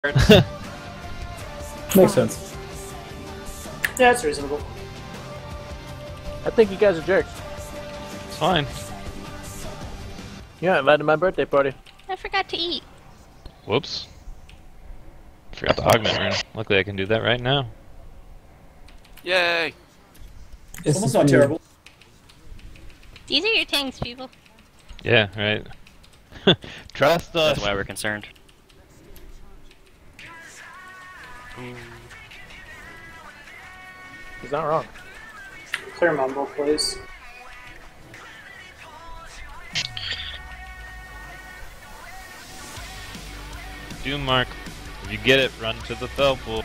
Makes sense. Yeah, it's reasonable. I think you guys are jerks. It's fine. You're not invited to my birthday party. I forgot to eat. Whoops. Forgot the augment rune. Luckily I can do that right now. Yay! It's Almost not terrible. These are your tanks, people. Yeah, right. Trust us. That's why we're concerned. He's not wrong. Clear mumble, please. Doom Mark. If you get it, run to the fell pool.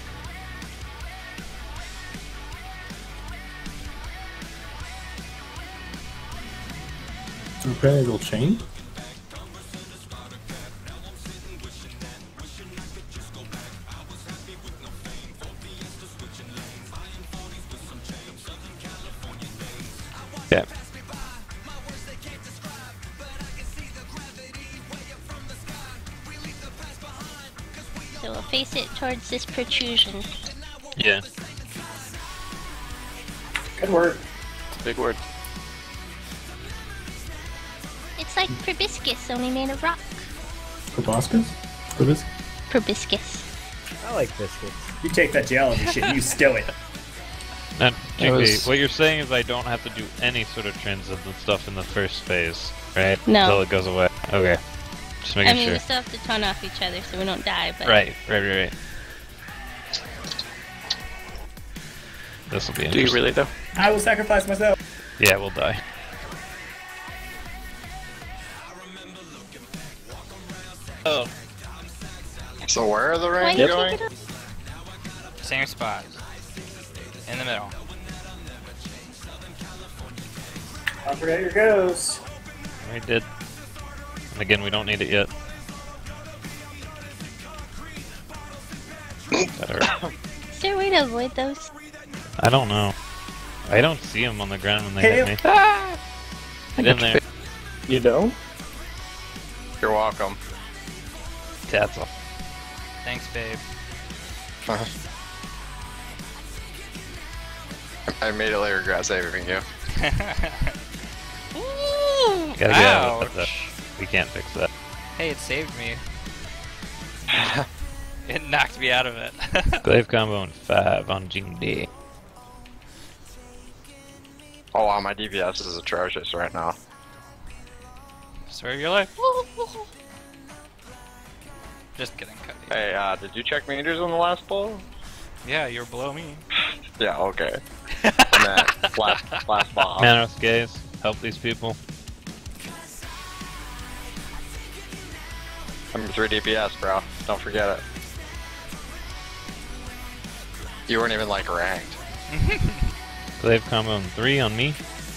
Okay, it'll chain. Yeah. So we'll face it towards this protrusion. Yeah. Good word. Big word. It's like proboscis, only made of rock. Proboscis? Proboscis? Proboscis. I like biscuits. You take that geology shit, you steal it. Now, Jiggly, was- what you're saying is I don't have to do any sort of transcendent stuff in the first phase, right? No. Until it goes away. Okay. Just making I mean, sure. we still have to taunt off each other so we don't die, but... Right. This will be Do interesting. you really though? I will sacrifice myself. Yeah, we'll die. Oh. So where are the Why ranks did you going? pick it up? Same spot. In the middle. Don't forget your ghost. We did. And again, we don't need it yet. That hurt. Is there a way to avoid those? I don't know. I don't see them on the ground when they Hey, hit me. Get in there. You don't? You're welcome. Tatzel. Thanks, babe. I immediately regret saving you. Ooh! Gotta get out of Ouch. that. We can't fix that. Hey, it saved me. It knocked me out of it. Glaive combo and 5 on Jingdi. Oh wow, my DPS is atrocious right now. Story of your life. Just kidding, Cuddy. Hey, did you check meters on the last pull? Yeah, you're below me. Yeah, okay. And then last bomb. Manos Gaze, help these people. I'm 3 DPS, bro. Don't forget it. You weren't even like ranked. Glaive combo and 3 on me.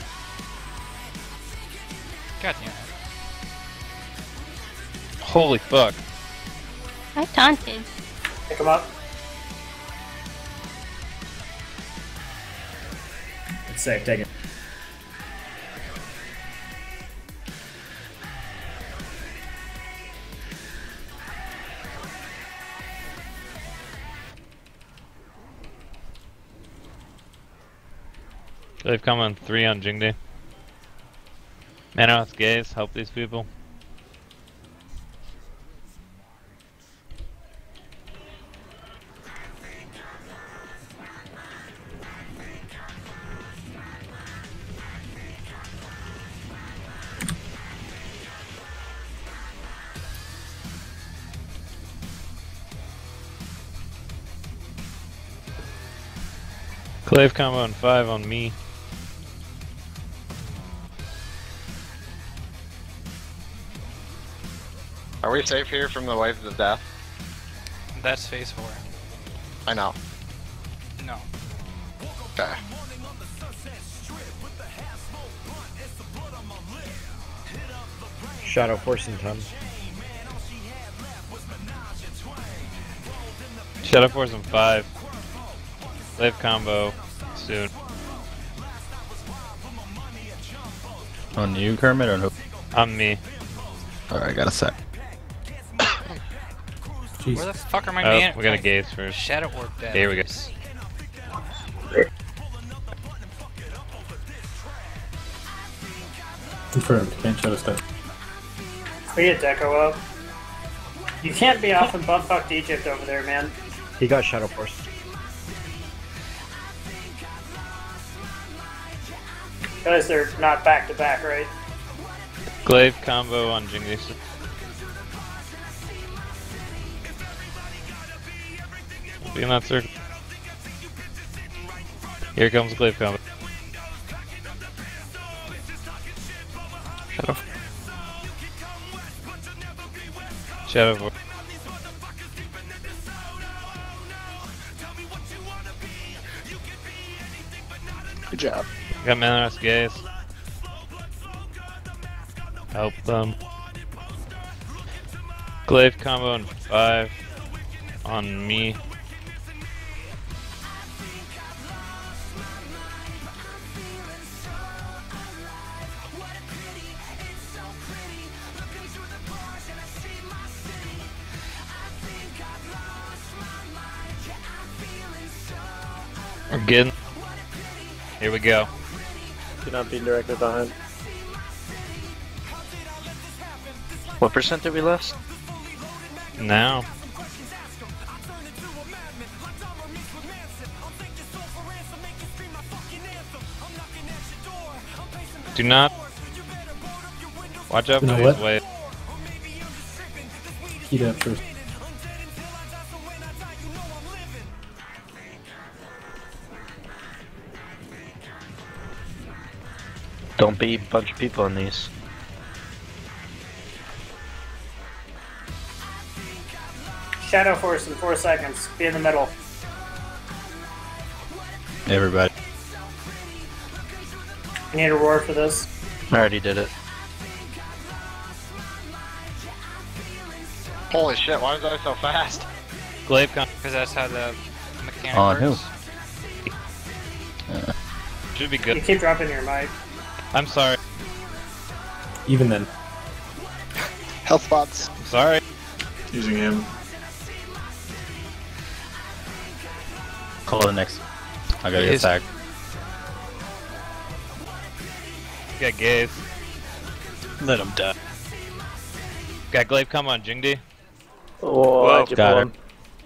God damn it. Holy fuck. I taunted. Pick him up. It's safe, take it. Glaive combo and 3 on Jingdi. Manos Gaze, help these people. Glaive combo and 5 on me. Are we safe here from the waves of death? That's phase 4. I know. No. Okay. Shadow Forcing Ton. Shadow Force and 5. Glaive combo soon. On you, Kermit, or who? On me. Alright, got a sec. Jeez. Where the fuck are my Oh, man? we gotta gaze first. Shadow Orb dead. Here we go. Confirmed. Can't shadow step. We get Deco up. You can't be off and bumfucked Egypt over there, man. He got Shadow Force. Guys, they're not back to back, right? Glaive combo on Jingdi. Be in that circle. Here comes Glaive combo. Shadow. Shadow Force. Good job. Got Manaros gaze. Help them. Glaive combo in 5 on me. We're good. Here we go. You're not being directed behind. What percent did we lose? Now. Do not. Watch out You for know these what? waves. Heat up first. Don't be a bunch of people in these. Shadow Force in 4 seconds. Be in the middle. Everybody. You need a roar for this. I already did it. Holy shit, why is that so fast? Glaive combo. Because that's how the mechanic On works. who? Should be You good. keep dropping your mic. I'm sorry. Even then. Health bots. I'm sorry. Using him. Call the next. I gotta get Yes. sacked. Got gaze. Let him die. Got Glaive combo on Jingdi. Whoa, Got her.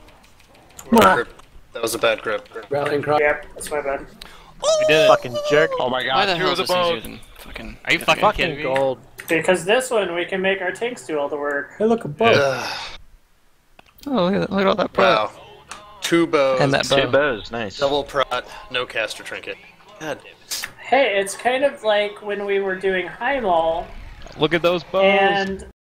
That was a bad grip. Rallying cry. Yep, that's my bad. We did it. Fucking jerk. Oh my Why god, the two hell of the is this boat! easier than fucking... Are you fucking Fucking kidding me? gold. Because this one, we can make our tanks do all the work. Hey, look, a boat. Oh, look at all that Wow. Two bows. And that bow. Two bows, nice. Double prot, no caster trinket. God. Hey, it's kind of like when we were doing Heimel, Look at those bows. and